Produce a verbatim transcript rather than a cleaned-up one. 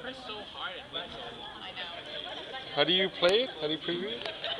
press so hard and wait so long. I know. How do you play it? How do you preview it?